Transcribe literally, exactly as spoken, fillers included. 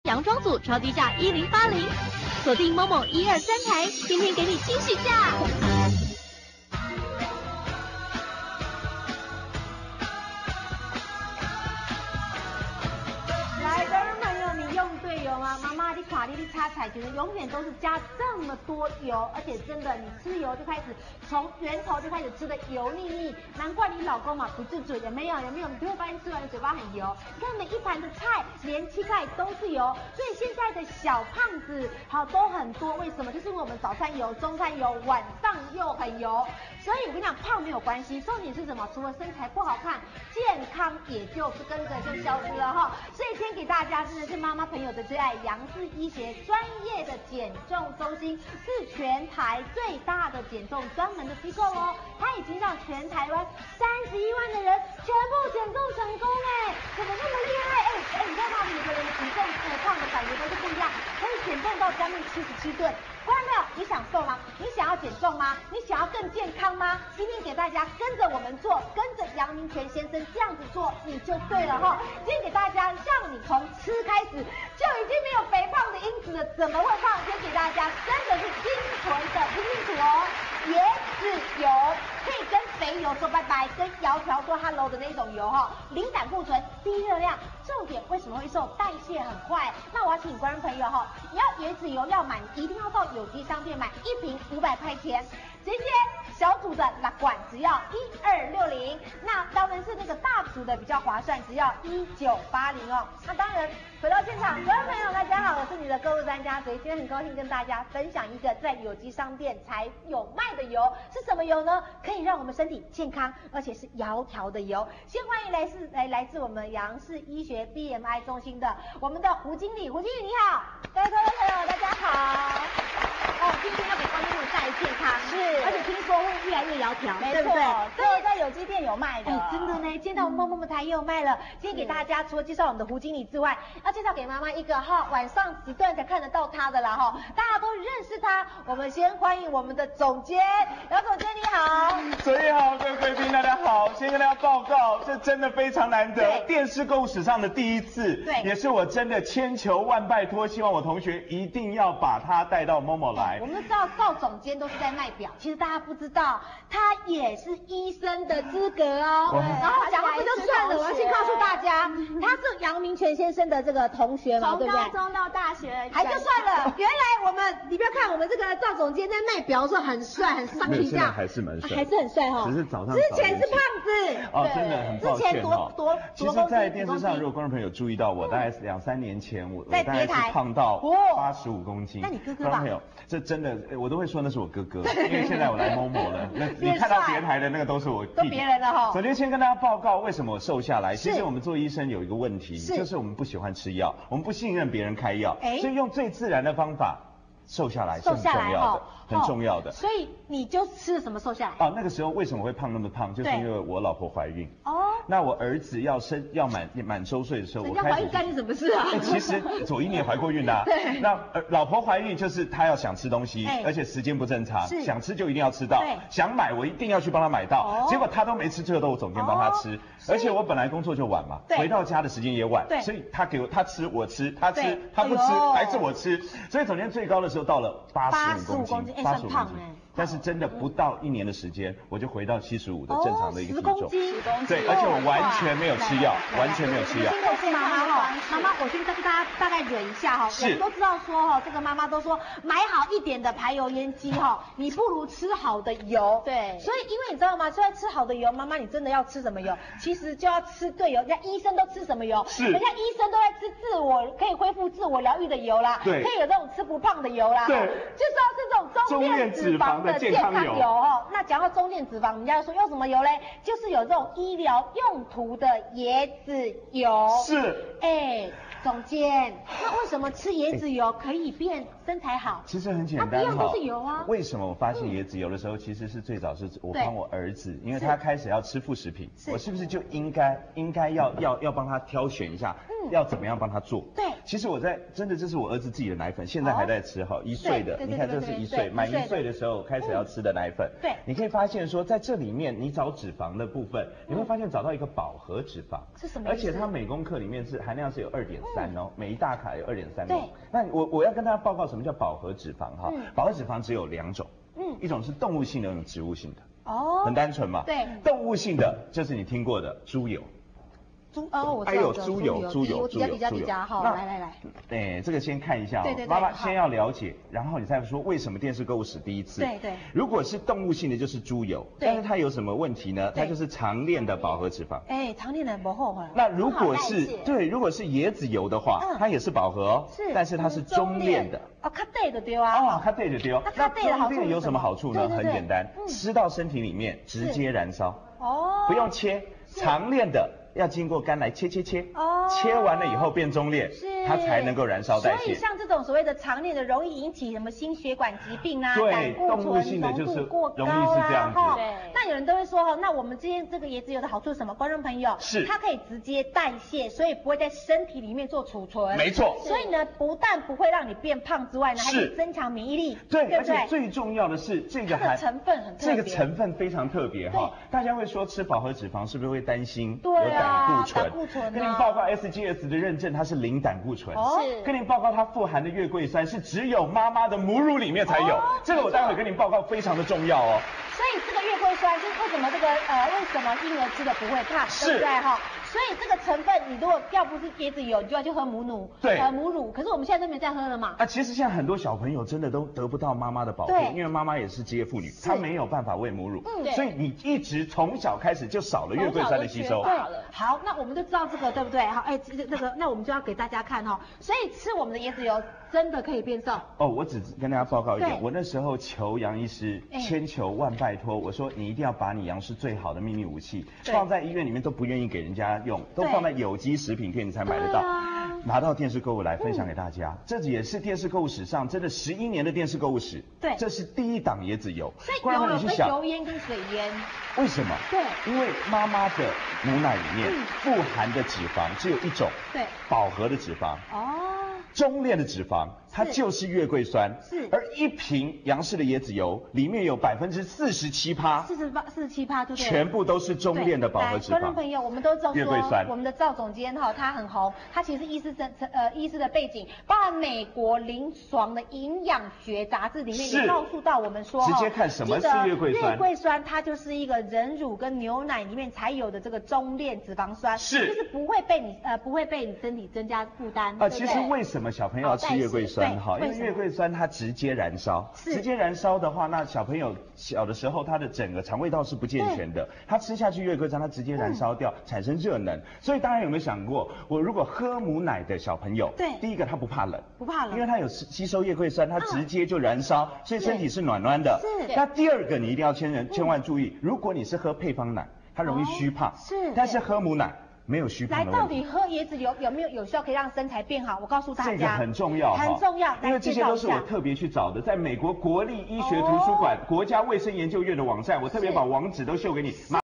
洋装组超低价一零八零，锁定某某一二三台，天天给你惊喜价。 妈妈，你卡利利擦彩觉得永远都是加这么多油，而且真的，你吃油就开始从源头就开始吃的油腻腻，难怪你老公嘛不自主，有没有？有没有？你就会发现吃完的嘴巴很油。你看每一盘的菜，连青菜都是油，所以现在的小胖子好都很多。为什么？就是因为我们早餐油、中餐油，晚上又很油。所以我跟你讲，胖没有关系，重点是什么？除了身材不好看，健康也就是跟着就消失了哈。所以今天给大家真的是妈妈朋友的最爱，杨氏医学专业的减重中心，是全台最大的减重专门的机构哦。它已经让全台湾三十一万的人全部减重成功哎，怎么那么厉害？哎哎，你看到每个人的体重和胖的感觉都是不一样，可以减重到将近七十七吨。观众朋友，你想瘦吗？你想要减重吗？你想要更健康吗？今天给大家跟着我们做，跟着杨明全先生这样子做，你就对了哈。今天给大家让你从吃开始就已经没有肥胖的因子了，怎么会胖？先给大家真的是精纯的听清楚哦，椰子油可以跟肥油说拜拜，跟窈窕说 hello 的那种油哈，零胆固醇、低热量，重点为什么会瘦？代谢很快。那我要请观众朋友哈，你要椰子油要买，一定要到有机商店买，一瓶五百块钱，直接小组的拉管只要一二六零，那当然是那个大组的比较划算，只要一九八零哦。那当然回到现场，各位朋友大家好，我是你的购物专家，所以今天很高兴跟大家分享一个在有机商店才有卖的油，是什么油呢？可以让我们身体健康，而且是窈窕的油。先欢迎来自来来自我们杨氏医学 B M I 中心的我们的胡经理，胡经理你好，各位观众朋友大家好。哦，今天要给观众朋友带来健康，是，而且听说会越来越窈窕， 没错， 对不对？ 对，在有机店有卖的。 哎，真的呢，今天到我们默默台也有卖了。今天给大家除了介绍我们的胡经理之外，要介绍给妈妈一个哈，晚上时段才看得到他的啦哈，大家都认识他。我们先欢迎我们的总监，姚总监你好。 所以好，各位贵宾大家好，先跟大家报告，这真的非常难得，电视购物史上的第一次，对，也是我真的千求万拜托，希望我同学一定要把他带到某某来。 我们都知道赵总监都是在卖表，其实大家不知道，他也是医生的资格哦。对，然后讲到这就算了，我要先告诉大家，他是杨明全先生的这个同学嘛，对不对？ 从高中到大学， 还就算了，原来我们你不要看我们这个赵总监在卖表的时候很帅，很上气这样， 还是蛮帅， 还是很帅哈。 只是早上之前是胖子哦，真的很抱歉哈。 多其实，在电视上，如果观众朋友注意到我，大概是两三年前，我我大概是胖到八十五公斤。 那你哥哥吧？ 观众朋友，这真的我都会说那是我哥哥，因为现在我来某某了，那你看到别台的那个都是我弟弟， 都别人的哈。 首先先跟大家报告为什么我瘦下来。其实我们做医生有一个问题，就是我们不喜欢吃药，我们不信任别人开药，所以用最自然的方法瘦下来是很重要的，很重要的。 所以你就吃了什么瘦下来？ 哦，那个时候为什么会胖那么胖，就是因为我老婆怀孕。 哦。 那我儿子要生要满满周岁的时候，我开始。怀孕干你什么事啊？ 其实左一年怀过孕的。对。那老婆怀孕就是她要想吃东西，而且时间不正常，想吃就一定要吃到，想买我一定要去帮她买到。结果她都没吃，最后都我总监帮她吃。而且我本来工作就晚嘛，回到家的时间也晚，所以她给我她吃我吃，她吃她不吃还是我吃，所以总监最高的时候到了八十五公斤，八十五公斤。但是真的不到一年的时间，我就回到七十五的正常的一个体重。对，而且我完全没有吃药，完全没有吃药。 辛苦妈妈哈，妈妈，我先跟大家大概蕊一下哈。我们都知道说哈，这个妈妈都说买好一点的排油烟机哈，你不如吃好的油。对。所以因为你知道吗？虽然吃好的油，妈妈你真的要吃什么油？其实就要吃对油。人家医生都吃什么油？是。人家医生都在吃自我可以恢复自我疗愈的油啦。对。可以有这种吃不胖的油啦。对。就是要吃这种中链脂肪的健康油哦。那讲到中链脂肪，人家说用什么油嘞？就是有这种医疗用途的椰子油。是。哎，总监，那为什么吃椰子油可以变身材好？ 其实很简单哈。 它一样都是油啊。 为什么我发现椰子油的时候，其实是最早是我帮我儿子，因为他开始要吃副食品，我是不是就应该应该要要要帮他挑选一下，要怎么样帮他做？对。其实我在真的这是我儿子自己的奶粉，现在还在吃哈，一岁的，你看这是一岁，满一岁的时候开始要吃的奶粉。对。你可以发现说，在这里面你找脂肪的部分，你会发现找到一个饱和脂肪。是什么？而且它每公克里面是含量是有二点三哦，每一大卡有二点三公。那我我要跟大家报告什么叫饱和脂肪哈？饱和脂肪只有两种，嗯，一种是动物性的，一种植物性的。哦，很单纯嘛。 对， 动物性的就是你听过的猪油。 猪哦，我知道。 还有猪油，猪油， 猪油，比较比较好。来来来， 哎，这个先看一下哦。妈妈先要了解，然后你再说为什么电视购物史第一次。 对对。 如果是动物性的，就是猪油，但是它有什么问题呢？它就是长链的饱和脂肪。 哎，长链的不厚啊。 那如果是对，如果是椰子油的话，它也是饱和哦，是，但是它是中链的。 哦，卡对的丢啊。 哦，卡对的丢。那中链有什么好处呢？很简单，吃到身体里面直接燃烧。哦。不用切，长链的。要经过肝来切切切，哦，切完了以后变中链，它才能够燃烧代谢。 所以像这种所谓的长链的，容易引起什么心血管疾病啊， 对，动物性的就是过高啦，哈。那有人都会说哈，那我们今天这个椰子油的好处是什么？观众朋友， 是它可以直接代谢，所以不会在身体里面做储存。 没错。 所以呢，不但不会让你变胖之外呢，还可以增强免疫力。 对，而且最重要的是这个含成分很特别， 这个成分非常特别哈。大家会说吃饱和脂肪是不是会担心有胆固醇？跟您报告 S G S 的认证，它是零胆固醇。哦，跟您报告它富含的月桂酸是只有妈妈的母乳里面才有，这个我待会跟您报告非常的重要哦。 所以这个月桂酸就是为什么这个呃为什么婴儿吃的不会胖，对不对哈？所以这个成分你如果要不是椰子油，你就要去喝母乳， 对， 呃母乳。可是我们现在都没在喝了嘛。 啊，其实现在很多小朋友真的都得不到妈妈的保护，因为妈妈也是职业妇女，她没有办法喂母乳，嗯，所以你一直从小开始就少了月桂酸的吸收。 对，好，那我们就知道这个对不对？好，哎，这这个那我们就要给大家看哈。所以吃我们的椰子油真的可以变瘦。 哦，我只跟大家报告一点，我那时候求杨医师千求万拜托，我说你一定要把你杨氏最好的秘密武器放在医院里面都不愿意给人家用，都放在有机食品店你才买得到，拿到电视购物来分享给大家。这也是电视购物史上真的十一年的电视购物史，对，这是第一档椰子油。 所以油有分油烟跟水烟。 为什么？对，因为妈妈的母奶里面富含的脂肪只有一种，对，饱和的脂肪。哦。中链的脂肪，它就是月桂酸，是，而一瓶杨氏的椰子油里面有百分之四十七趴， 四十八、四十七趴，对不对？ 全部都是中链的饱和脂肪。 观众朋友，我们都知道说，我们的赵总监哈，他很红，他其实医师的呃医师的背景，包含美国临床的营养学杂志里面也告诉到我们说， 直接看什么是月桂酸， 月桂酸它就是一个人乳跟牛奶里面才有的这个中链脂肪酸，是，就是不会被你呃不会被你身体增加负担。 啊，其实为什么小朋友要吃月桂酸哈？因为月桂酸它直接燃烧，直接燃烧的话，那小朋友小的时候他的整个肠胃道是不健全的，他吃下去月桂酸，它直接燃烧掉，产生热能。所以大家有没有想过，我如果喝母奶的小朋友，对，第一个他不怕冷， 不怕冷， 因为他有吸收月桂酸，他直接就燃烧，所以身体是暖暖的。是。那第二个你一定要千人千万注意，如果你是喝配方奶，它容易虚胖，是，但是喝母奶没有虚胖的问题。 来，到底喝椰子油有没有有效可以让身材变好？我告诉大家， 这个很重要， 很重要， 因为这些都是我特别去找的，在美国国立医学图书馆、国家卫生研究院的网站，我特别把网址都秀给你。